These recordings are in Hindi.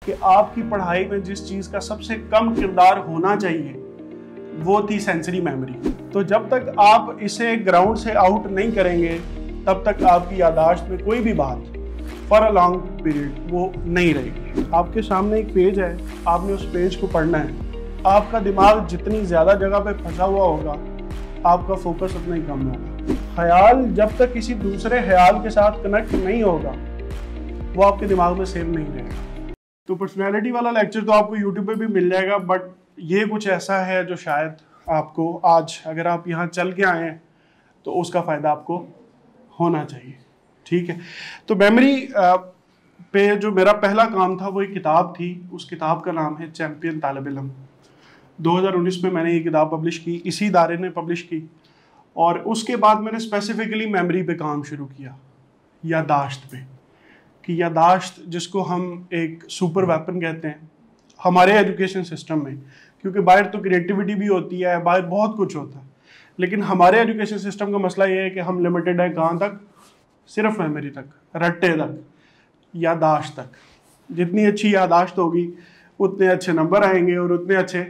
कि आपकी पढ़ाई में जिस चीज़ का सबसे कम किरदार होना चाहिए वो थी सेंसरी मेमोरी। तो जब तक आप इसे ग्राउंड से आउट नहीं करेंगे तब तक आपकी याददाश्त में कोई भी बात फॉर अ लॉन्ग पीरियड वो नहीं रहेगी। आपके सामने एक पेज है, आपने उस पेज को पढ़ना है। आपका दिमाग जितनी ज़्यादा जगह पे फंसा हुआ होगा आपका फोकस उतना ही कम होगा। ख्याल जब तक किसी दूसरे ख्याल के साथ कनेक्ट नहीं होगा वो आपके दिमाग में सेव नहीं रहेगा। तो पर्सनैलिटी वाला लेक्चर तो आपको यूट्यूब पे भी मिल जाएगा, बट ये कुछ ऐसा है जो शायद आपको आज अगर आप यहाँ चल के आए हैं तो उसका फ़ायदा आपको होना चाहिए। ठीक है, तो मेमोरी पे जो मेरा पहला काम था वो एक किताब थी। उस किताब का नाम है चैंपियन तालिब इल्म। 2019 में मैंने ये किताब पब्लिश की, इसी इदारे ने पब्लिश की। और उसके बाद मैंने स्पेसिफिकली मेमोरी पे काम शुरू किया, यादाश्त पे, कि यादाश्त जिसको हम एक सुपर वेपन कहते हैं हमारे एजुकेशन सिस्टम में, क्योंकि बाहर तो क्रिएटिविटी भी होती है, बाहर बहुत कुछ होता है, लेकिन हमारे एजुकेशन सिस्टम का मसला ये है कि हम लिमिटेड है कहाँ तक, सिर्फ मेमोरी तक, रट्टे तक, यादाश्त तक। जितनी अच्छी यादाश्त होगी उतने अच्छे नंबर आएंगे और उतने अच्छे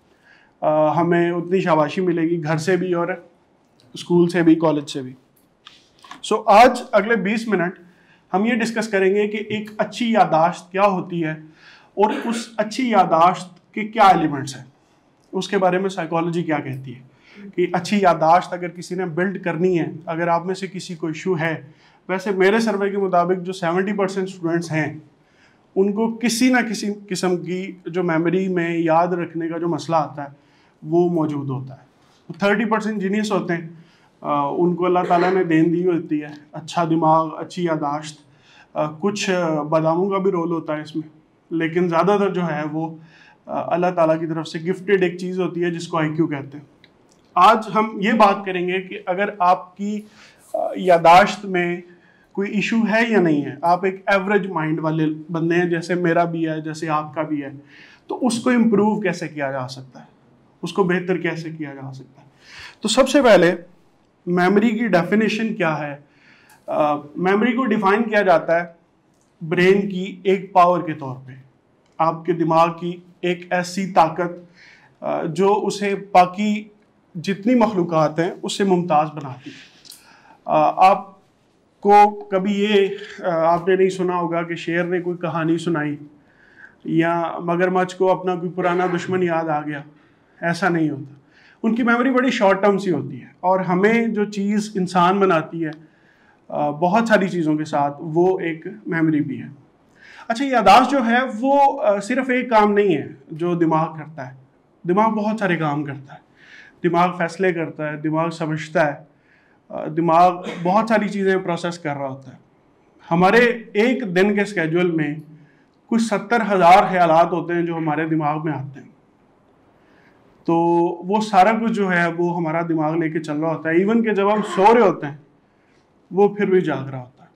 हमें उतनी शाबाशी मिलेगी, घर से भी और स्कूल से भी, कॉलेज से भी। सो आज अगले 20 मिनट हम ये डिस्कस करेंगे कि एक अच्छी यादाश्त क्या होती है और उस अच्छी यादाश्त के क्या एलिमेंट्स हैं, उसके बारे में साइकोलॉजी क्या कहती है कि अच्छी यादाश्त अगर किसी ने बिल्ड करनी है, अगर आप में से किसी को इशू है। वैसे मेरे सर्वे के मुताबिक जो 70% स्टूडेंट्स हैं उनको किसी ना किसी किस्म की जो मेमोरी में याद रखने का जो मसला आता है वो मौजूद होता है। 30% जीनियस होते हैं, उनको अल्लाह ताला ने देन दी होती है, अच्छा दिमाग, अच्छी यादाश्त। कुछ बादामों का भी रोल होता है इसमें, लेकिन ज़्यादातर जो है वो अल्लाह ताला की तरफ से गिफ्टेड एक चीज़ होती है जिसको IQ कहते हैं। आज हम ये बात करेंगे कि अगर आपकी यादाश्त में कोई इशू है या नहीं है, आप एक एवरेज माइंड वाले बंदे हैं जैसे मेरा भी है, जैसे आपका भी है, तो उसको इम्प्रूव कैसे किया जा सकता है, उसको बेहतर कैसे किया जा सकता है। तो सबसे पहले मेमोरी की डेफिनेशन क्या है। मेमोरी को डिफाइन किया जाता है ब्रेन की एक पावर के तौर पे, आपके दिमाग की एक ऐसी ताकत जो उसे बाकी जितनी मखलूक़ात हैं उससे मुमताज़ बनाती है। आपको कभी ये आपने नहीं सुना होगा कि शेर ने कोई कहानी सुनाई या मगरमच्छ को अपना कोई पुराना दुश्मन याद आ गया, ऐसा नहीं होता। उनकी मेमोरी बड़ी शॉर्ट टर्म सी होती है और हमें जो चीज़ इंसान बनाती है बहुत सारी चीज़ों के साथ, वो एक मेमोरी भी है। अच्छा, यादाश्त जो है वो सिर्फ एक काम नहीं है जो दिमाग करता है, दिमाग बहुत सारे काम करता है। दिमाग फैसले करता है, दिमाग समझता है, दिमाग बहुत सारी चीज़ें प्रोसेस कर रहा होता है। हमारे एक दिन के स्केड्यूल में कुछ 70,000 ख्यालात होते हैं जो हमारे दिमाग में आते हैं। तो वो सारा कुछ जो है वो हमारा दिमाग लेके चल रहा होता है। इवन कि जब हम सो रहे होते हैं वो फिर भी जाग रहा होता है।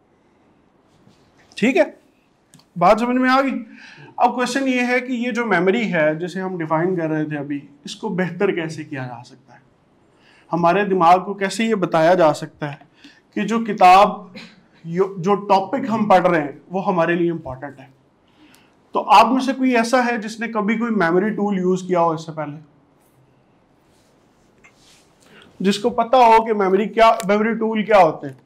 ठीक है, बात समझ में आ गई। अब क्वेश्चन ये है कि ये जो मेमोरी है जिसे हम डिफाइन कर रहे थे अभी, इसको बेहतर कैसे किया जा सकता है, हमारे दिमाग को कैसे ये बताया जा सकता है कि जो किताब, जो टॉपिक हम पढ़ रहे हैं वो हमारे लिए इम्पोर्टेंट है। तो आप में से कोई ऐसा है जिसने कभी कोई मेमोरी टूल यूज किया हो इससे पहले, जिसको पता हो कि मेमोरी टूल क्या होते हैं?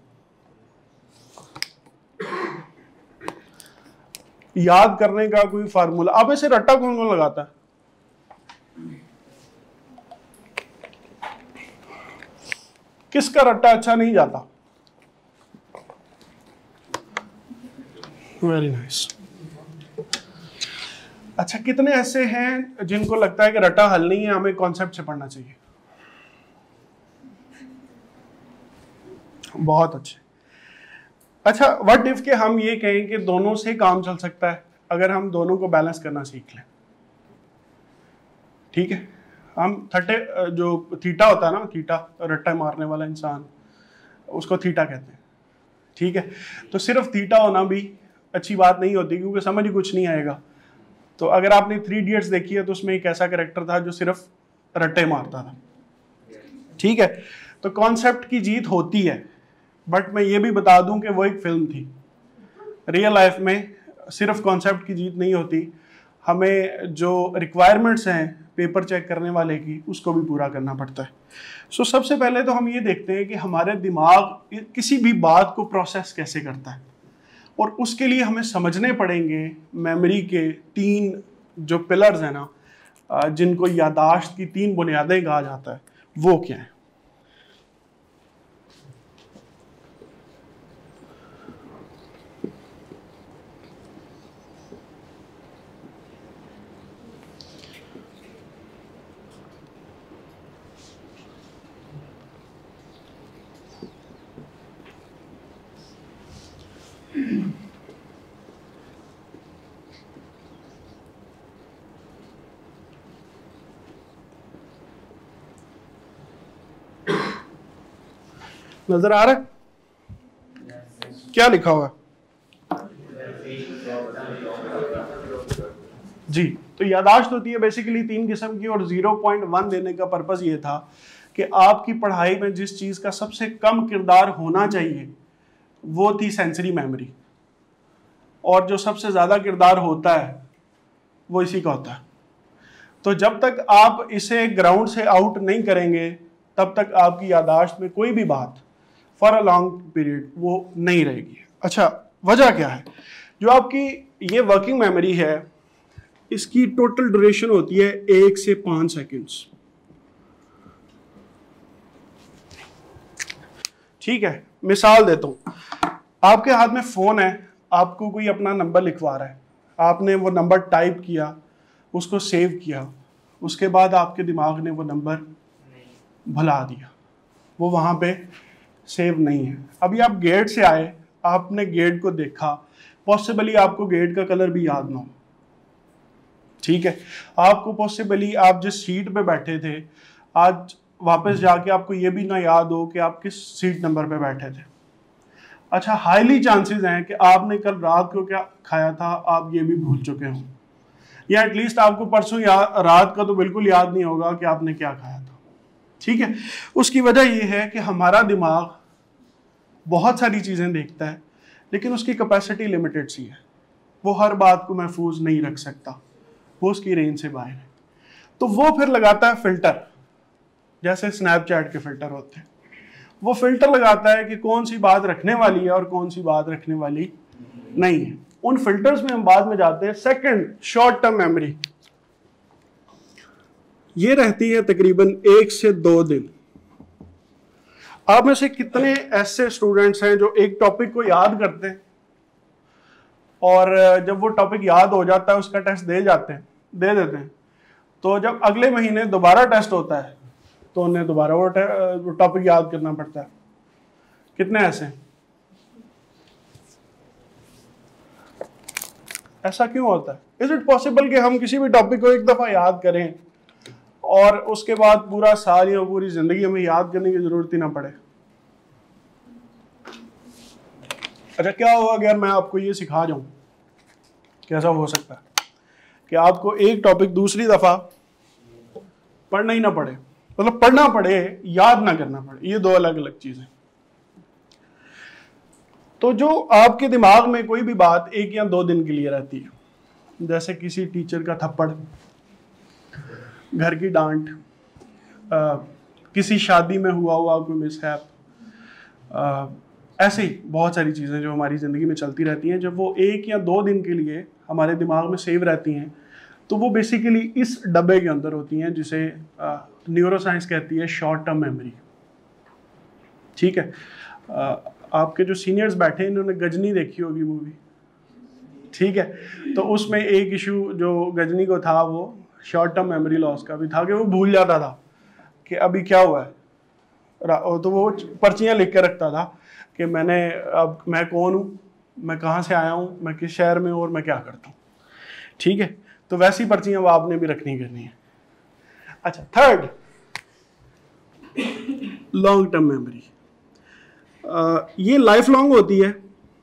याद करने का कोई फार्मूला। अब ऐसे रट्टा कौन कौन लगाता है? किसका रट्टा अच्छा नहीं जाता? Very nice. अच्छा, कितने ऐसे हैं जिनको लगता है कि रट्टा हल नहीं है, हमें कॉन्सेप्ट से पढ़ना चाहिए? बहुत अच्छे। अच्छा, व्हाट इफ के हम ये कहें कि दोनों से काम चल सकता है अगर हम दोनों को बैलेंस करना सीख लें। ठीक है, हम जो थीटा होता है ना, थीटा रट्टा मारने वाला इंसान, उसको थीटा कहते हैं। ठीक है, तो सिर्फ थीटा होना भी अच्छी बात नहीं होती क्योंकि समझ ही कुछ नहीं आएगा। तो अगर आपने 3 इडियट्स देखी है तो उसमें एक ऐसा कैरेक्टर था जो सिर्फ रट्टे मारता था। ठीक है, तो कॉन्सेप्ट की जीत होती है, बट मैं ये भी बता दूं कि वो एक फिल्म थी। रियल लाइफ में सिर्फ कॉन्सेप्ट की जीत नहीं होती, हमें जो रिक्वायरमेंट्स हैं पेपर चेक करने वाले की उसको भी पूरा करना पड़ता है। सो सबसे पहले तो हम ये देखते हैं कि हमारे दिमाग किसी भी बात को प्रोसेस कैसे करता है, और उसके लिए हमें समझने पड़ेंगे मेमोरी के 3 जो पिलर्स हैं ना, जिनको याददाश्त की 3 बुनियादें कहा जाता है, वो क्या है। नजर आ रहा है क्या लिखा हुआ है? जी, तो याददाश्त होती है बेसिकली 3 किस्म की, और 0.1 देने का पर्पस ये था कि आपकी पढ़ाई में जिस चीज का सबसे कम किरदार होना चाहिए वो थी सेंसरी मेमोरी, और जो सबसे ज्यादा किरदार होता है वो इसी का होता है। तो जब तक आप इसे ग्राउंड से आउट नहीं करेंगे तब तक आपकी याददाश्त में कोई भी बात फॉर अ लॉन्ग पीरियड वो नहीं रहेगी। अच्छा, वजह क्या है? जो आपकी ये वर्किंग मेमोरी है इसकी टोटल ड्यूरेशन होती है 1 से 5 सेकेंड्स। ठीक है, मिसाल देता हूं, आपके हाथ में फोन है, आपको कोई अपना नंबर लिखवा रहा है, आपने वो नंबर टाइप किया, उसको सेव किया, उसके बाद आपके दिमाग ने वो नंबर भुला दिया, वो वहां पे सेव नहीं है। अभी आप गेट से आए, आपने गेट को देखा, पॉसिबली आपको गेट का कलर भी याद ना हो, ठीक है, आपको पॉसिबली आप जिस सीट पे बैठे थे आज वापस जाके आपको ये भी ना याद हो कि आप किस सीट नंबर पे बैठे थे। अच्छा, हाईली चांसेस हैं कि आपने कल रात को क्या खाया था आप ये भी भूल चुके हों, या एटलीस्ट आपको परसों रात का तो बिल्कुल याद नहीं होगा कि आपने क्या खाया था। ठीक है, उसकी वजह यह है कि हमारा दिमाग बहुत सारी चीज़ें देखता है लेकिन उसकी कैपेसिटी लिमिटेड सी है, वो हर बात को महफूज नहीं रख सकता, वो उसकी रेंज से बाहर है। तो वो फिर लगाता है फिल्टर, जैसे स्नैपचैट के फिल्टर होते हैं, वो फिल्टर लगाता है कि कौन सी बात रखने वाली है और कौन सी बात रखने वाली नहीं है। उन फिल्टर्स में हम बाद में जाते हैं। सेकंड, शॉर्ट टर्म मेमोरी, ये रहती है तकरीबन 1 से 2 दिन। आप में से कितने ऐसे स्टूडेंट्स हैं जो एक टॉपिक को याद करते हैं और जब वो टॉपिक याद हो जाता है उसका टेस्ट दे देते हैं, तो जब अगले महीने दोबारा टेस्ट होता है तो उन्हें दोबारा वो टॉपिक याद करना पड़ता है? कितने ऐसे? ऐसा क्यों होता है? इज इट पॉसिबल कि हम किसी भी टॉपिक को एक दफा याद करें और उसके बाद पूरा साल या पूरी जिंदगी हमें याद करने की जरूरत ही ना पड़े? अच्छा, क्या होगा अगर मैं आपको ये सिखा जाऊं? कैसा हो सकता है कि आपको एक टॉपिक दूसरी दफा पढ़ना ही ना पड़े, मतलब पढ़ना पड़े याद ना करना पड़े, ये 2 अलग अलग चीजें। तो जो आपके दिमाग में कोई भी बात 1 या 2 दिन के लिए रहती है, जैसे किसी टीचर का थप्पड़, घर की डांट, किसी शादी में हुआ कोई मिसहैप, ऐसे ही बहुत सारी चीज़ें जो हमारी ज़िंदगी में चलती रहती हैं, जब वो 1 या 2 दिन के लिए हमारे दिमाग में सेव रहती हैं तो वो बेसिकली इस डब्बे के अंदर होती हैं जिसे न्यूरोसाइंस कहती है शॉर्ट टर्म मेमोरी। ठीक है, आपके जो सीनियर्स बैठे हैं इन्होंने गजनी देखी होगी मूवी, ठीक है, तो उसमें एक इशू जो गजनी को था वो शॉर्ट टर्म मेमोरी लॉस का भी था कि वो भूल जाता था कि अभी क्या हुआ है, तो वो पर्चियाँ लिख के रखता था कि मैं कौन हूँ, मैं कहाँ से आया हूँ, मैं किस शहर में हूँ और मैं क्या करता हूँ। ठीक है, तो वैसी पर्चियाँ वो आपने भी रखनी है। अच्छा, थर्ड, लॉन्ग टर्म मेमोरी, ये लाइफ लॉन्ग होती है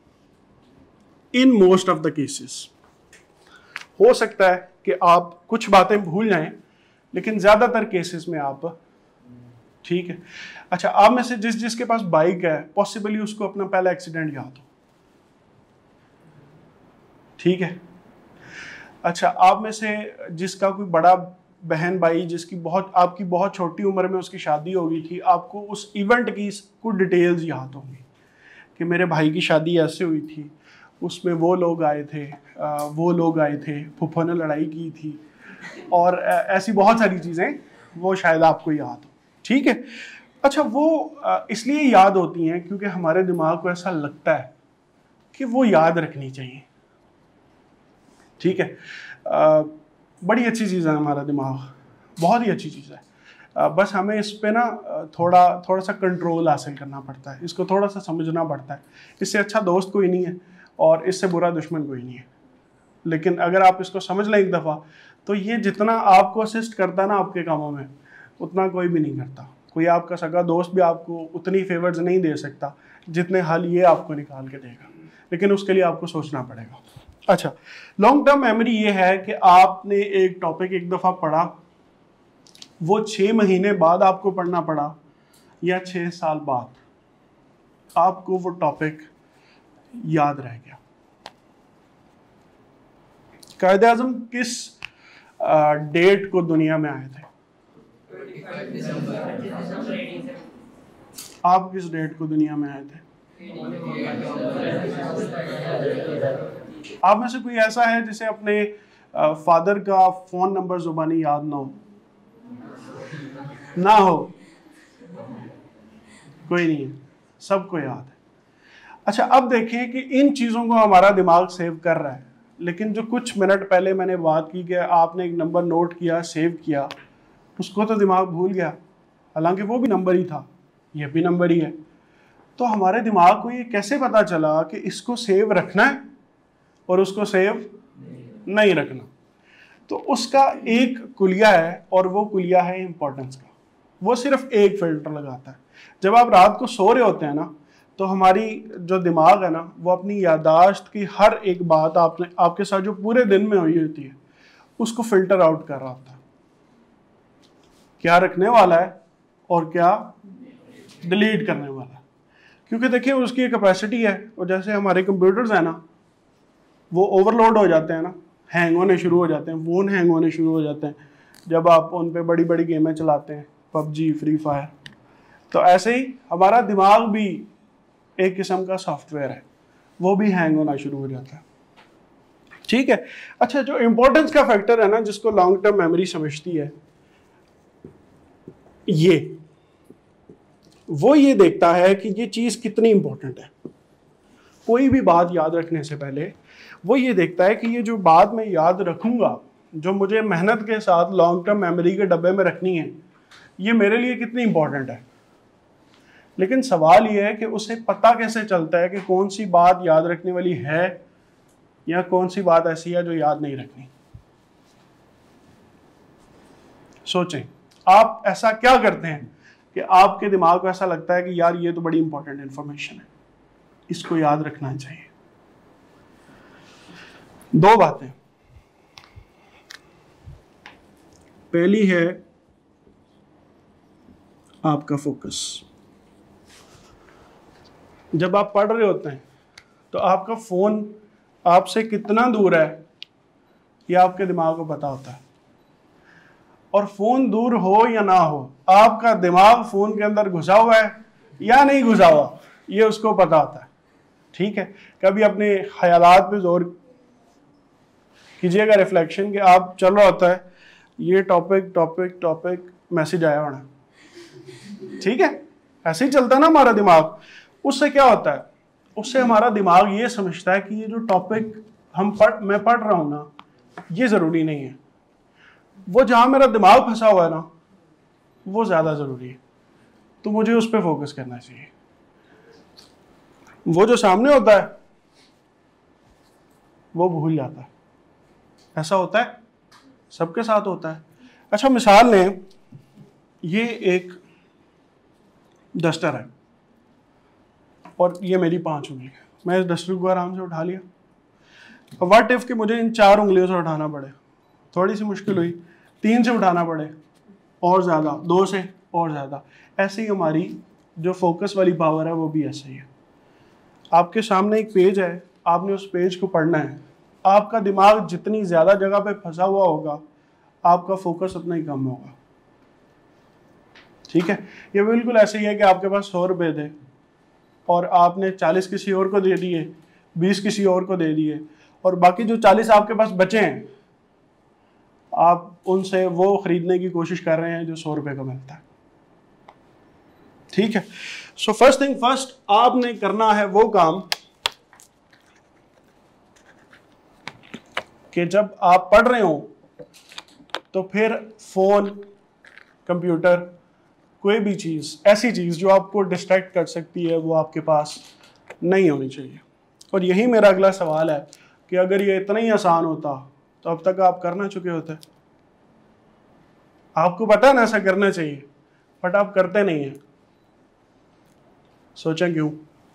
in most of the cases. हो सकता है कि आप कुछ बातें भूल जाएं लेकिन ज्यादातर केसेस में आप, ठीक है। अच्छा, आप में से जिसके पास बाइक है पॉसिबली उसको अपना पहला एक्सीडेंट याद हो, ठीक है। अच्छा, आप में से जिसका कोई बड़ा बहन भाई जिसकी आपकी बहुत छोटी उम्र में उसकी शादी हो गई थी, आपको उस इवेंट की कुछ डिटेल्स याद होंगी कि मेरे भाई की शादी ऐसे हुई थी, उसमें वो लोग आए थे, फूफा ने लड़ाई की थी, और ऐसी बहुत सारी चीज़ें वो शायद आपको याद हो। ठीक है। अच्छा, वो इसलिए याद होती हैं क्योंकि हमारे दिमाग को ऐसा लगता है कि वो याद रखनी चाहिए। ठीक है। बड़ी अच्छी चीज़ है हमारा दिमाग, बहुत ही अच्छी चीज़ है। बस हमें इस पे ना थोड़ा सा कंट्रोल हासिल करना पड़ता है, इसको थोड़ा सा समझना पड़ता है। इससे अच्छा दोस्त कोई नहीं है और इससे बुरा दुश्मन कोई नहीं है। लेकिन अगर आप इसको समझ लें एक दफ़ा, तो ये जितना आपको असिस्ट करता है ना आपके कामों में, उतना कोई भी नहीं करता। कोई आपका सगा दोस्त भी आपको उतनी फेवर्स नहीं दे सकता जितने हाल ये आपको निकाल के देगा, लेकिन उसके लिए आपको सोचना पड़ेगा। अच्छा, लॉन्ग टर्म मेमोरी ये है कि आपने एक टॉपिक एक दफ़ा पढ़ा, वो 6 महीने बाद आपको पढ़ना पड़ा या 6 साल बाद आपको वो टॉपिक याद रह गया। कायदे आज़म किस डेट को दुनिया में आए थे? आप किस डेट को दुनिया में आए थे? आप में से कोई ऐसा है जिसे अपने फादर का फोन नंबर जुबानी याद ना हो? कोई नहीं है, सबको याद है। अच्छा, अब देखें कि इन चीज़ों को हमारा दिमाग सेव कर रहा है, लेकिन जो कुछ मिनट पहले मैंने बात की कि आपने एक नंबर नोट किया, सेव किया, उसको तो दिमाग भूल गया, हालांकि वो भी नंबर ही था, ये भी नंबर ही है। तो हमारे दिमाग को ये कैसे पता चला कि इसको सेव रखना है और उसको सेव नहीं रखना? तो उसका एक कुलिया है और वो कुलिया है इंपॉर्टेंस का। वो सिर्फ एक फिल्टर लगाता है। जब आप रात को सो रहे होते हैं ना, तो हमारी जो दिमाग है ना, वो अपनी यादाश्त की हर एक बात आपके साथ जो पूरे दिन में हुई होती है उसको फिल्टर आउट कर रहा होता है, क्या रखने वाला है और क्या डिलीट करने वाला है। क्योंकि देखिए उसकी एक कैपेसिटी है, और जैसे हमारे कंप्यूटर्स हैं ना, वो ओवरलोड हो जाते हैं ना, हैंग होने शुरू हो जाते हैं, फ़ोन हैंग होने शुरू हो जाते हैं जब आप उन पे बड़ी बड़ी गेमें चलाते हैं, पबजी, फ्री फायर। तो ऐसे ही हमारा दिमाग भी एक किस्म का सॉफ्टवेयर है, वो भी हैंग होना शुरू हो जाता है। ठीक है। अच्छा, जो इंपॉर्टेंस का फैक्टर है ना, जिसको लॉन्ग टर्म मेमोरी समझती है, वो ये देखता है कि ये चीज़ कितनी इंपॉर्टेंट है। कोई भी बात याद रखने से पहले वो ये देखता है कि ये जो बात मैं याद रखूंगा, जो मुझे मेहनत के साथ लॉन्ग टर्म मेमोरी के डब्बे में रखनी है, ये मेरे लिए कितनी इंपॉर्टेंट है। लेकिन सवाल ये है कि उसे पता कैसे चलता है कि कौन सी बात याद रखने वाली है या कौन सी बात ऐसी है जो याद नहीं रखनी। सोचें, आप ऐसा क्या करते हैं कि आपके दिमाग को ऐसा लगता है कि यार ये तो बड़ी इंपॉर्टेंट इंफॉर्मेशन है, इसको याद रखना चाहिए। दो बातें, पहली है आपका फोकस। जब आप पढ़ रहे होते हैं तो आपका फोन आपसे कितना दूर है ये आपके दिमाग को पता होता है, और फोन दूर हो या ना हो, आपका दिमाग फोन के अंदर घुसा हुआ है या नहीं घुसा हुआ, ये उसको पता होता है। ठीक है। कभी अपने ख्यालात पे जोर कीजिएगा, रिफ्लेक्शन के आप चल रहा होता है, ये टॉपिक मैसेज आया होना, ठीक है, ऐसे ही चलता है ना हमारा दिमाग। उससे क्या होता है, उससे हमारा दिमाग ये समझता है कि ये जो टॉपिक मैं पढ़ रहा हूं ना, ये जरूरी नहीं है, वो जहां मेरा दिमाग फंसा हुआ है ना, वो ज्यादा जरूरी है, तो मुझे उस पर फोकस करना चाहिए। वो जो सामने होता है वो भूल जाता है। ऐसा होता है, सबके साथ होता है। अच्छा, मिसाल लें, ये एक डस्टर है और ये मेरी 5 उंगली है, मैं इस डस्टर को आराम से उठा लिया। व्हाट इफ कि मुझे इन 4 उंगलियों से उठाना पड़े, थोड़ी सी मुश्किल हुई, 3 से उठाना पड़े और ज़्यादा, 2 से और ज़्यादा। ऐसे ही हमारी जो फोकस वाली पावर है वो भी ऐसे ही है। आपके सामने एक पेज है, आपने उस पेज को पढ़ना है, आपका दिमाग जितनी ज़्यादा जगह पे फंसा हुआ होगा, आपका फोकस उतना ही कम होगा। ठीक है, ये बिल्कुल ऐसे ही है कि आपके पास 100 रुपये थे और आपने 40 किसी और को दे दिए, 20 किसी और को दे दिए, और बाकी जो 40 आपके पास बचे हैं, आप उनसे वो खरीदने की कोशिश कर रहे हैं जो 100 रुपये का मिलता है। ठीक है, सो फर्स्ट थिंग फर्स्ट, आपने करना है वो काम कि जब आप पढ़ रहे हो तो फिर फोन, कंप्यूटर, कोई भी चीज़, ऐसी चीज़ जो आपको डिस्ट्रैक्ट कर सकती है, वो आपके पास नहीं होनी चाहिए। और यही मेरा अगला सवाल है कि अगर ये इतना ही आसान होता तो अब तक आप करना चुके होते। आपको पता है ना ऐसा करना चाहिए, बट आप करते नहीं हैं। सोचें क्यों?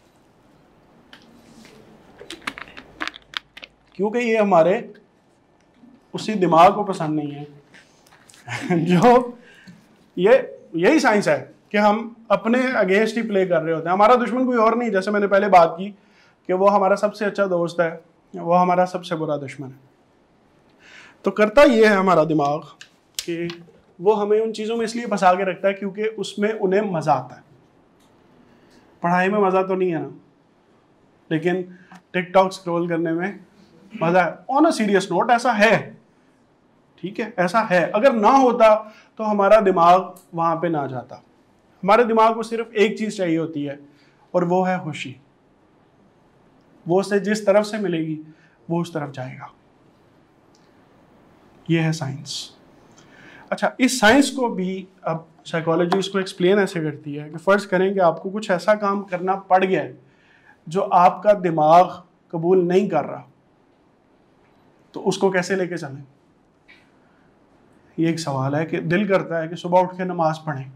क्योंकि ये हमारे उसी दिमाग को पसंद नहीं है जो यही साइंस है कि हम अपने अगेंस्ट ही प्ले कर रहे होते हैं। हमारा दुश्मन कोई और नहीं, जैसे मैंने पहले बात की कि वो हमारा सबसे अच्छा दोस्त है, वो हमारा सबसे बुरा दुश्मन है। तो करता ये है हमारा दिमाग कि वो हमें उन चीज़ों में इसलिए फंसा के रखता है क्योंकि उसमें उन्हें मज़ा आता है। पढ़ाई में मज़ा तो नहीं है ना, लेकिन टिकटॉक स्क्रॉल करने में मज़ा है। ऑन अ सीरियस नोट ऐसा है, ठीक है, ऐसा है। अगर ना होता तो हमारा दिमाग वहाँ पे ना जाता। हमारे दिमाग को सिर्फ एक चीज़ चाहिए होती है और वो है खुशी। वो उसे जिस तरफ से मिलेगी वो उस तरफ जाएगा। ये है साइंस। अच्छा, इस साइंस को भी अब साइकोलॉजी इसको एक्सप्लेन ऐसे करती है कि फ़र्ज़ करें कि आपको कुछ ऐसा काम करना पड़ गया है जो आपका दिमाग कबूल नहीं कर रहा, तो उसको कैसे लेके चलें? ये एक सवाल है कि दिल करता है कि सुबह उठ के नमाज पढ़ें,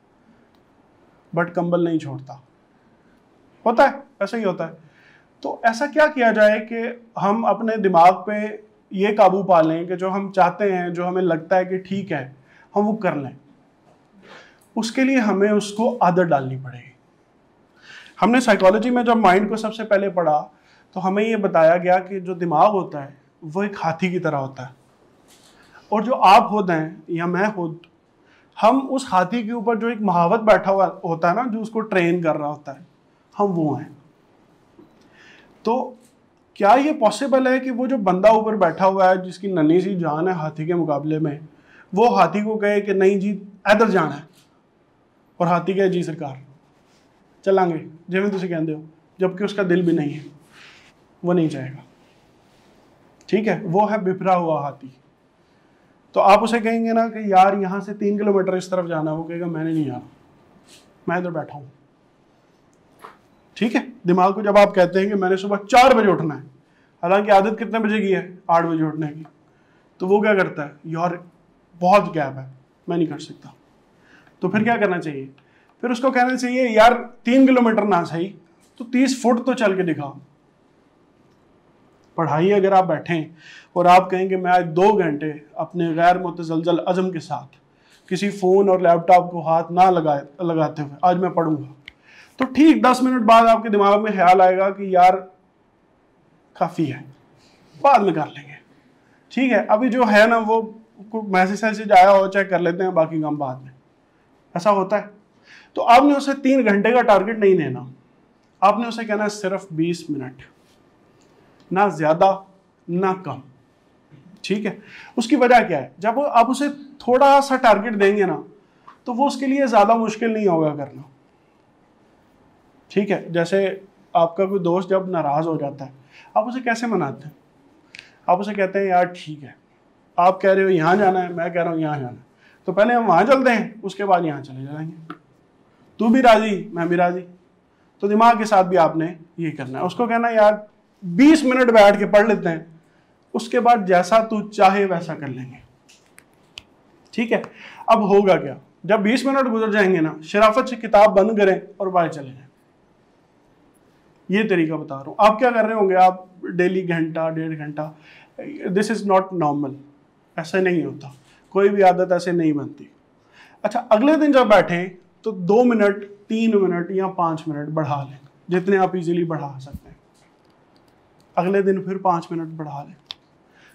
बट कंबल नहीं छोड़ता। होता है, ऐसा ही होता है। तो ऐसा क्या किया जाए कि हम अपने दिमाग पे ये काबू पा लें कि जो हम चाहते हैं, जो हमें लगता है कि ठीक है, हम वो कर लें। उसके लिए हमें उसको आदत डालनी पड़ेगी। हमने साइकोलॉजी में जब माइंड को सबसे पहले पढ़ा तो हमें ये बताया गया कि जो दिमाग होता है वो एक हाथी की तरह होता है, और जो आप खुद हैं या मैं खुद, हम उस हाथी के ऊपर जो एक महावत बैठा हुआ होता है ना, जो उसको ट्रेन कर रहा होता है, हम वो हैं। तो क्या ये पॉसिबल है कि वो जो बंदा ऊपर बैठा हुआ है जिसकी नन्ही सी जान है हाथी के मुकाबले में, वो हाथी को कहे कि नहीं जी इधर जाना है, और हाथी कहे जी सरकार चलांगे जिवें तुसीं कहंदे हो, जबकि उसका दिल भी नहीं है, वो नहीं चाहेगा। ठीक है, वो है बिफरा हुआ हाथी। तो आप उसे कहेंगे ना कि यार यहाँ से 3 किलोमीटर इस तरफ जाना है, वो कहेगा मैंने नहीं जाना, मैं इधर बैठा हूँ। ठीक है, दिमाग को जब आप कहते हैं कि मैंने सुबह 4 बजे उठना है, हालांकि आदत कितने बजे की है, 8 बजे उठने की, तो वो क्या करता है, यार बहुत गैप है, मैं नहीं कर सकता। तो फिर क्या करना चाहिए? फिर उसको कहना चाहिए यार 3 किलोमीटर ना सही तो 30 फुट तो चल के दिखा। पढ़ाई अगर आप बैठें और आप कहें कि मैं आज 2 घंटे अपने गैर मुतज़लज़ल अज़म के साथ किसी फ़ोन और लैपटॉप को हाथ ना लगाते हुए आज मैं पढ़ूंगा, तो ठीक 10 मिनट बाद आपके दिमाग में ख्याल आएगा कि यार काफ़ी है, बाद में कर लेंगे। ठीक है, अभी जो है ना वो मैसेज आया हो चेक कर लेते हैं, बाकी काम बाद में। ऐसा होता है। तो आपने उसे 3 घंटे का टारगेट नहीं देना, आपने उसे कहना है सिर्फ 20 मिनट, ना ज़्यादा ना कम। ठीक है, उसकी वजह क्या है? जब आप उसे थोड़ा सा टारगेट देंगे ना तो वो उसके लिए ज़्यादा मुश्किल नहीं होगा करना। ठीक है, जैसे आपका कोई दोस्त जब नाराज़ हो जाता है, आप उसे कैसे मनाते हैं? आप उसे कहते हैं यार ठीक है, आप कह रहे हो यहाँ जाना है, मैं कह रहा हूँ यहाँ जाना है, तो पहले हम वहाँ चलते हैं, उसके बाद यहाँ चले जाएंगे, तू भी राज़ी मैं भी राज़ी। तो दिमाग के साथ भी आपने ये करना है, उसको कहना है यार 20 मिनट बैठ के पढ़ लेते हैं, उसके बाद जैसा तू चाहे वैसा कर लेंगे। ठीक है, अब होगा क्या? जब 20 मिनट गुजर जाएंगे ना, शराफत से किताब बंद करें और बाहर चले जाएं। ये तरीका बता रहा हूँ। आप क्या कर रहे होंगे? आप डेली घंटा 1.5 घंटा, दिस इज नॉट नॉर्मल, ऐसा नहीं होता, कोई भी आदत ऐसे नहीं बनती। अच्छा, अगले दिन जब बैठें तो 2 मिनट 3 मिनट या 5 मिनट बढ़ा लें, जितने आप इजीली बढ़ा सकते हैं। अगले दिन फिर 5 मिनट बढ़ा लें,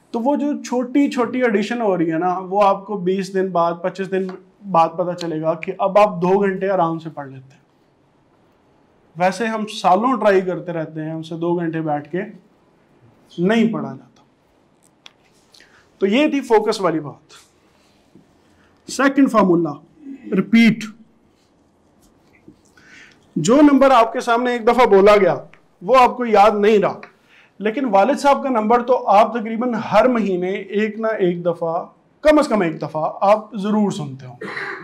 तो वो जो छोटी छोटी एडिशन हो रही है ना, वो आपको 20 दिन बाद 25 दिन बाद पता चलेगा कि अब आप 2 घंटे आराम से पढ़ लेते हैं। वैसे हम सालों ट्राई करते रहते हैं, हमसे 2 घंटे बैठ के नहीं पढ़ा जाता। तो ये थी फोकस वाली बात। Second formula, repeat. जो नंबर आपके सामने एक दफा बोला गया वो आपको याद नहीं रहा, लेकिन वालिद साहब का नंबर तो आप तकरीबन हर महीने एक ना एक दफा, कम से कम एक दफा आप जरूर सुनते हो।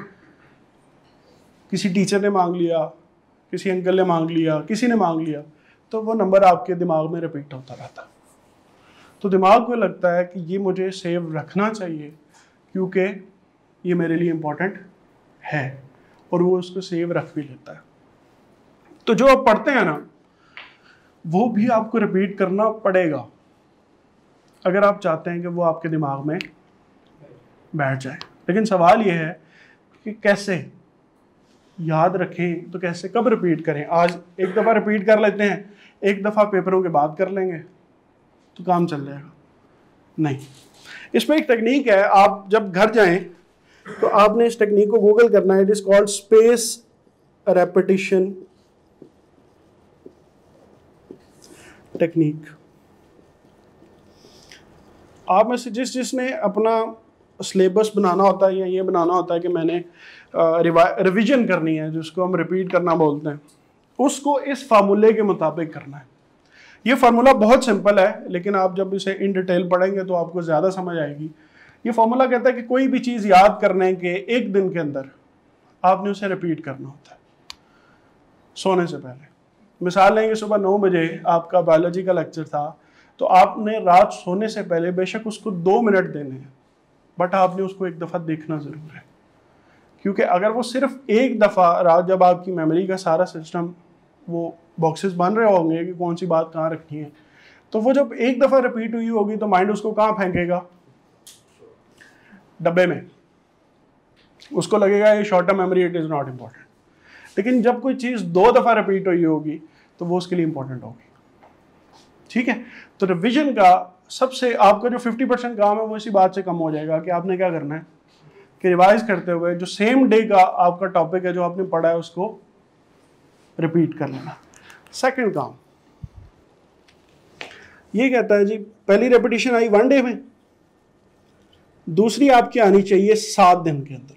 किसी टीचर ने मांग लिया, किसी अंकल ने मांग लिया, किसी ने मांग लिया, तो वो नंबर आपके दिमाग में रिपीट होता रहता। तो दिमाग को लगता है कि ये मुझे सेव रखना चाहिए क्योंकि ये मेरे लिए इम्पोर्टेंट है, और वो उसको सेव रख भी लेता है। तो जो आप पढ़ते हैं ना, वो भी आपको रिपीट करना पड़ेगा अगर आप चाहते हैं कि वो आपके दिमाग में बैठ जाए। लेकिन सवाल ये है कि कैसे याद रखें, तो कैसे, कब रिपीट करें? आज एक दफ़ा रिपीट कर लेते हैं, एक दफ़ा पेपरों के बाद कर लेंगे तो काम चल जाएगा? नहीं। इसमें एक टेक्निक है, आप जब घर जाएं तो आपने इस टेक्निक को गूगल करना है। It is called space repetition technique. आप में से जिसने अपना सिलेबस बनाना होता है या ये बनाना होता है कि मैंने रिवीजन करनी है, जिसको हम रिपीट करना बोलते हैं, उसको इस फार्मूले के मुताबिक करना है। ये फार्मूला बहुत सिंपल है, लेकिन आप जब इसे इन डिटेल पढ़ेंगे तो आपको ज़्यादा समझ आएगी। ये फार्मूला कहता है कि कोई भी चीज़ याद करने के एक दिन के अंदर आपने उसे रिपीट करना होता है सोने से पहले। मिसाल लेंगे, सुबह 9 बजे आपका बायोलॉजी का लेक्चर था, तो आपने रात सोने से पहले बेशक उसको 2 मिनट देने हैं, बट आपने उसको एक दफ़ा देखना ज़रूर है। क्योंकि अगर वो सिर्फ एक दफ़ा रात, जब आपकी मेमोरी का सारा सिस्टम, वो बॉक्सेस बन रहे होंगे कि कौन सी बात कहाँ रखनी है, तो वो जब एक दफ़ा रिपीट हुई होगी तो माइंड उसको कहाँ फेंकेगा? डब्बे में। उसको लगेगा ये short term memory, it is not important. लेकिन जब कोई चीज़ 2 दफ़ा रिपीट हुई होगी तो वो उसके लिए इंपॉर्टेंट होगी। ठीक है? तो रिवीजन का सबसे, आपका जो 50% काम है वो इसी बात से कम हो जाएगा कि आपने क्या करना है कि रिवाइज करते हुए जो सेम डे का आपका टॉपिक है, जो आपने पढ़ा है, उसको रिपीट कर लेना। सेकंड काम ये कहता है जी, पहली रेपिटेशन आई 1 डे में, दूसरी आपकी आनी चाहिए 7 दिन के अंदर।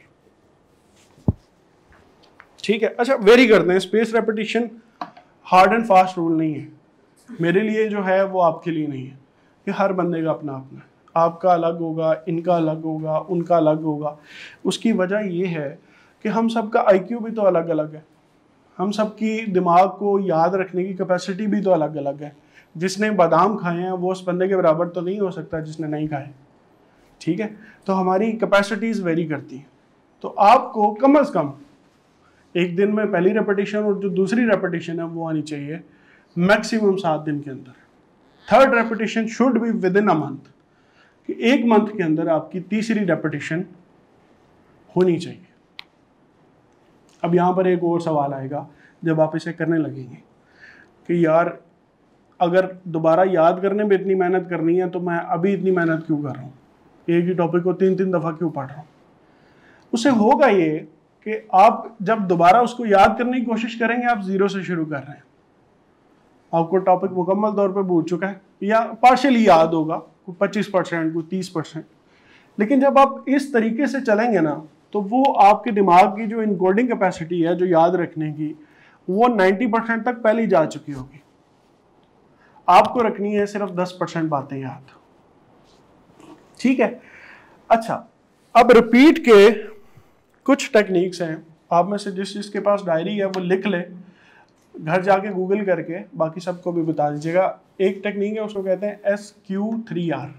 ठीक है? अच्छा, वेरी करते हैं। Space repetition hard and fast rule नहीं है, मेरे लिए जो है वो आपके लिए नहीं है। कि हर बंदे का अपना अपना है, आपका अलग होगा, इनका अलग होगा, उनका अलग होगा। उसकी वजह ये है कि हम सबका IQ भी तो अलग अलग है, हम सबकी दिमाग को याद रखने की कैपेसिटी भी तो अलग अलग है। जिसने बादाम खाए हैं वो उस बंदे के बराबर तो नहीं हो सकता जिसने नहीं खाए। ठीक है? तो हमारी कैपेसिटीज़ वेरी करती हैं। तो आपको कम से कम एक दिन में पहली रेपिटेशन और जो दूसरी रेपिटेशन है वो आनी चाहिए मैक्सिमम 7 दिन के अंदर। Third repetition should be within a month, कि एक मंथ के अंदर आपकी तीसरी रेपिटेशन होनी चाहिए। अब यहाँ पर एक और सवाल आएगा जब आप इसे करने लगेंगे कि यार अगर दोबारा याद करने में इतनी मेहनत करनी है तो मैं अभी इतनी मेहनत क्यों कर रहा हूँ, एक ही टॉपिक को 3-3 दफ़ा क्यों पढ़ रहा हूँ। उससे होगा ये कि आप जब दोबारा उसको याद करने की कोशिश करेंगे, आप 0 से शुरू कर रहे हैं, आपको टॉपिक मुकम्मल तौर पे भूल चुका है या पार्शियली याद होगा, कोई 25%, कोई 30%। लेकिन जब आप इस तरीके से चलेंगे ना, तो वो आपके दिमाग की जो इनकोडिंग कैपेसिटी है, जो याद रखने की, वो 90% तक पहले ही जा चुकी होगी। आपको रखनी है सिर्फ 10% बातें याद। ठीक है? अच्छा, अब रिपीट के कुछ टेक्निक्स हैं। आप में से जिसके पास डायरी है वो लिख ले, घर जाके गूगल करके बाकी सबको भी बता दीजिएगा। एक टेक्निक है, उसको कहते हैं SQ3R।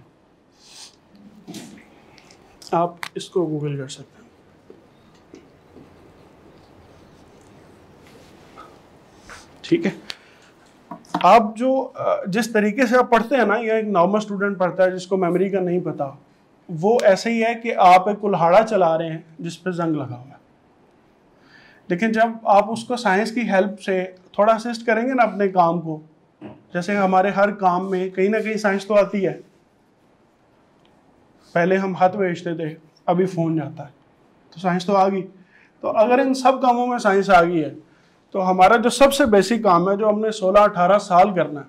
आप इसको गूगल कर सकते हैं। ठीक है? आप जो जिस तरीके से आप पढ़ते हैं ना, या एक नॉर्मल स्टूडेंट पढ़ता है जिसको मेमोरी का नहीं पता, वो ऐसे ही है कि आप एक कुल्हाड़ा चला रहे हैं जिस पे जंग लगा हुआ है। लेकिन जब आप उसको साइंस की हेल्प से थोड़ा असिस्ट करेंगे ना अपने काम को, जैसे हमारे हर काम में कहीं ना कहीं साइंस तो आती है, पहले हम खत भेजते थे, अभी फ़ोन जाता है। तो साइंस तो आ गई। तो अगर इन सब कामों में साइंस आ गई है, तो हमारा जो सबसे बेसिक काम है, जो हमने 16-18 साल करना है,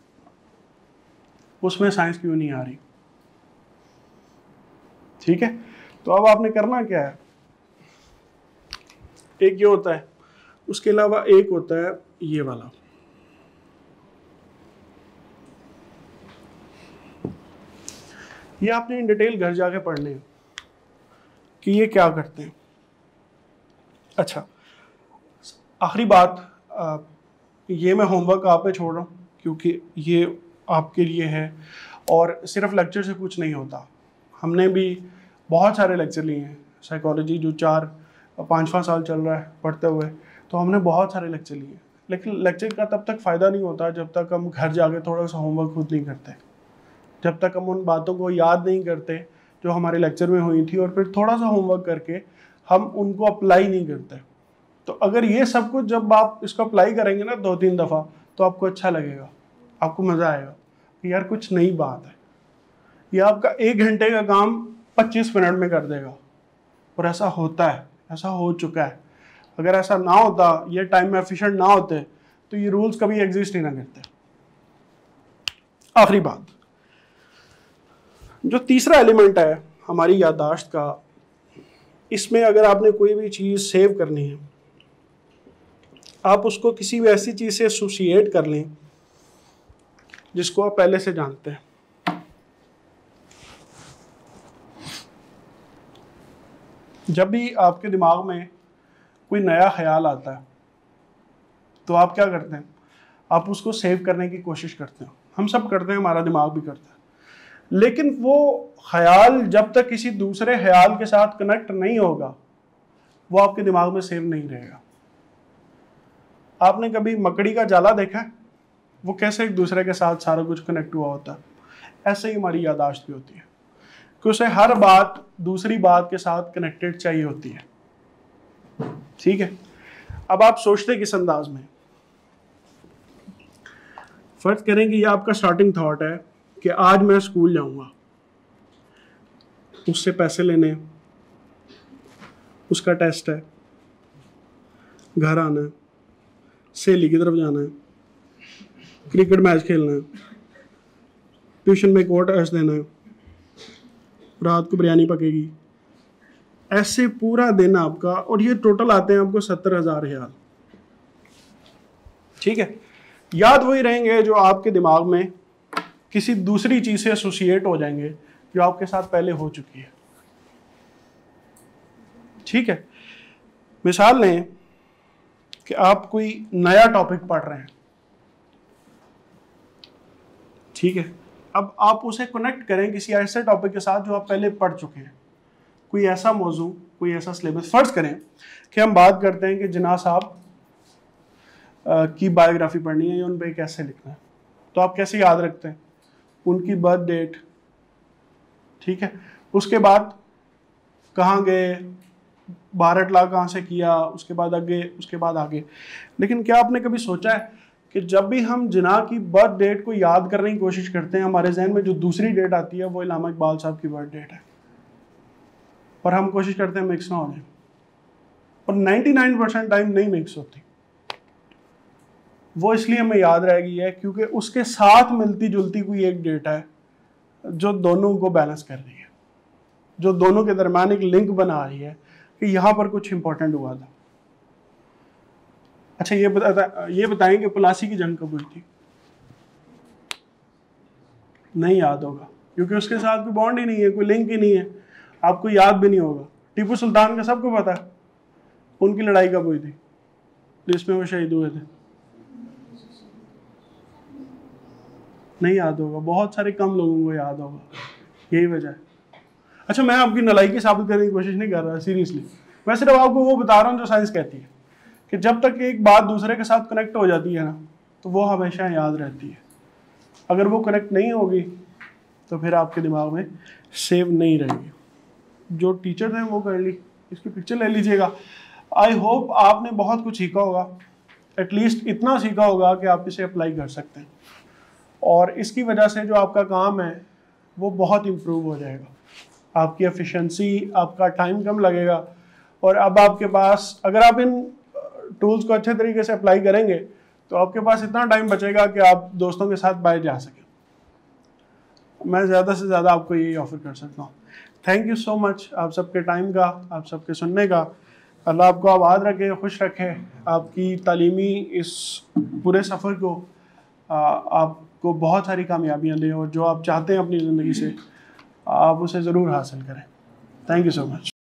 उसमें साइंस क्यों नहीं आ रही? ठीक है, तो अब आपने करना क्या है, एक ये होता है, उसके अलावा एक होता है ये वाला, ये आपने इन डिटेल घर जाके पढ़ने हैं कि ये क्या करते हैं। अच्छा, आखिरी बात, ये मैं होमवर्क आप पे छोड़ रहा हूँ क्योंकि ये आपके लिए है, और सिर्फ लेक्चर से कुछ नहीं होता। हमने भी बहुत सारे लेक्चर लिए हैं, साइकोलॉजी जो 4-5 साल चल रहा है पढ़ते हुए, तो हमने बहुत सारे लेक्चर लिए, लेकिन लेक्चर का तब तक फ़ायदा नहीं होता जब तक हम घर जाके थोड़ा सा होमवर्क खुद नहीं करते, जब तक हम उन बातों को याद नहीं करते जो हमारे लेक्चर में हुई थी, और फिर थोड़ा सा होमवर्क करके हम उनको अप्लाई नहीं करते। तो अगर ये सब कुछ जब आप इसको अप्लाई करेंगे ना 2-3 दफ़ा, तो आपको अच्छा लगेगा, आपको मज़ा आएगा कि यार कुछ नई बात है। ये आपका 1 घंटे का काम 25 मिनट में कर देगा, और ऐसा होता है, ऐसा हो चुका है। अगर ऐसा ना होता, ये टाइम एफिशिएंट ना होते, तो ये रूल्स कभी एग्जिस्ट ही ना करते। आखिरी बात, जो तीसरा एलिमेंट है हमारी याददाश्त का, इसमें अगर आपने कोई भी चीज़ सेव करनी है, आप उसको किसी भी ऐसी चीज़ से एसोसिएट कर लें जिसको आप पहले से जानते हैं। जब भी आपके दिमाग में कोई नया ख्याल आता है, तो आप क्या करते हैं, आप उसको सेव करने की कोशिश करते हैं। हम सब करते हैं, हमारा दिमाग भी करता है, लेकिन वो ख्याल जब तक किसी दूसरे ख्याल के साथ कनेक्ट नहीं होगा, वो आपके दिमाग में सेव नहीं रहेगा। आपने कभी मकड़ी का जाला देखा है? वो कैसे एक दूसरे के साथ सारा कुछ कनेक्ट हुआ होता है। ऐसे ही हमारी याददाश्त भी होती है कि उसे हर बात दूसरी बात के साथ कनेक्टेड चाहिए होती है। ठीक है, अब आप सोचते किस अंदाज में? फर्ज करें कि ये आपका स्टार्टिंग थॉट है कि आज मैं स्कूल जाऊंगा, उससे पैसे लेने, उसका टेस्ट है, घर आना है, सहेली की तरफ जाना है, क्रिकेट मैच खेलना है, ट्यूशन में एक और टेस्ट देना है, रात को बिरयानी पकेगी, ऐसे पूरा दिन आपका, और ये टोटल आते हैं आपको 70,000 रियाल। ठीक है, याद वही रहेंगे जो आपके दिमाग में किसी दूसरी चीज से एसोसिएट हो जाएंगे जो आपके साथ पहले हो चुकी है। ठीक है, मिसाल लें कि आप कोई नया टॉपिक पढ़ रहे हैं, ठीक है, अब आप उसे कनेक्ट करें किसी ऐसे टॉपिक के साथ जो आप पहले पढ़ चुके हैं, कोई ऐसा मौजू, कोई ऐसा सिलेबस। फर्ज करें कि हम बात करते हैं कि जिन्ना साहब की बायोग्राफी पढ़नी है या उन पर कैसे लिखना है, तो आप कैसे याद रखते हैं? उनकी बर्थ डेट, ठीक है, उसके बाद कहाँ गए, बारहटला कहाँ से किया, उसके बाद आगे, उसके बाद आगे। लेकिन क्या आपने कभी सोचा है कि जब भी हम जिन्ना की बर्थ डेट को याद करने की कोशिश करते हैं, हमारे जहन में जो दूसरी डेट आती है वो इलामा इकबाल साहब की बर्थ डेट है, और हम कोशिश करते हैं मिक्स ना हो जाए, और 99% टाइम नहीं मिक्स होती। वो इसलिए हमें याद रह गई है क्योंकि उसके साथ मिलती जुलती कोई एक डेट है जो दोनों को बैलेंस कर रही है, जो दोनों के दरमियान एक लिंक बना रही है कि यहाँ पर कुछ इंपॉर्टेंट हुआ था। अच्छा, ये बताएं कि प्लासी की जंग कब हुई थी? नहीं याद होगा क्योंकि उसके साथ कोई बॉन्ड ही नहीं है, कोई लिंक ही नहीं है, आपको याद भी नहीं होगा। टीपू सुल्तान का सबको पता है, उनकी लड़ाई कब हुई थी जिसमें वो शहीद हुए थे? नहीं याद होगा, बहुत सारे कम लोगों को याद होगा, यही वजह है। अच्छा, मैं आपकी नालायकी साबित करने की कोशिश नहीं कर रहा, सीरियसली, मैं सिर्फ आपको वो बता रहा हूँ जो साइंस कहती है कि जब तक एक बात दूसरे के साथ कनेक्ट हो जाती है ना, तो वो हमेशा याद रहती है। अगर वो कनेक्ट नहीं होगी तो फिर आपके दिमाग में सेव नहीं रहेगी। जो टीचर हैं वो कर ली, इसकी पिक्चर ले लीजिएगा। आई होप आपने बहुत कुछ सीखा होगा, एटलीस्ट इतना सीखा होगा कि आप इसे अप्लाई कर सकते हैं, और इसकी वजह से जो आपका काम है वो बहुत इम्प्रूव हो जाएगा। आपकी एफिशिएंसी, आपका टाइम कम लगेगा, और अब आपके पास, अगर आप इन टूल्स को अच्छे तरीके से अप्लाई करेंगे तो आपके पास इतना टाइम बचेगा कि आप दोस्तों के साथ बाहर जा सकें। मैं ज़्यादा से ज़्यादा आपको यही ऑफ़र कर सकता हूँ। थैंक यू सो मच आप सबके टाइम का, आप सबके सुनने का। अल्लाह आपको आबाद रखे, खुश रखे, आपकी तालीमी इस पूरे सफ़र को आपको बहुत सारी कामयाबियाँ दें, और जो आप चाहते हैं अपनी ज़िंदगी से आप उसे ज़रूर हासिल करें। Thank you so much.